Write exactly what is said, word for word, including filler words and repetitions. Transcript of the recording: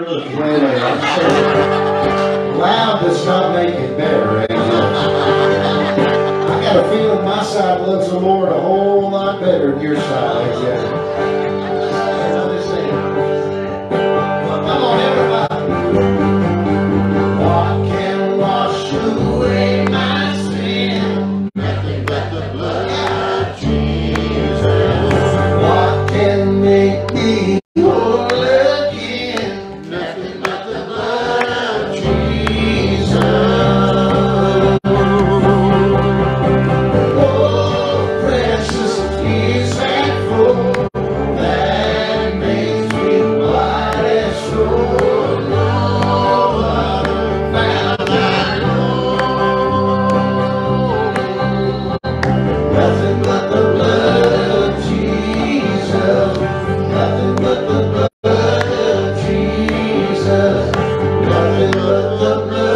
better looking. Well, I'm sure. Loud does not make it better, eh? I got a feeling my side loves the Lord a whole lot better than your side, eh? Come on, everybody. What can wash away my sin? Nothing but the blood of Jesus. What can make me whole again? Nothing but the blood of Jesus. Oh, precious is that flow that makes me white as snow. No other found I know. Nothing but the blood of Jesus. Nothing but the blood of Jesus. Nothing but the blood.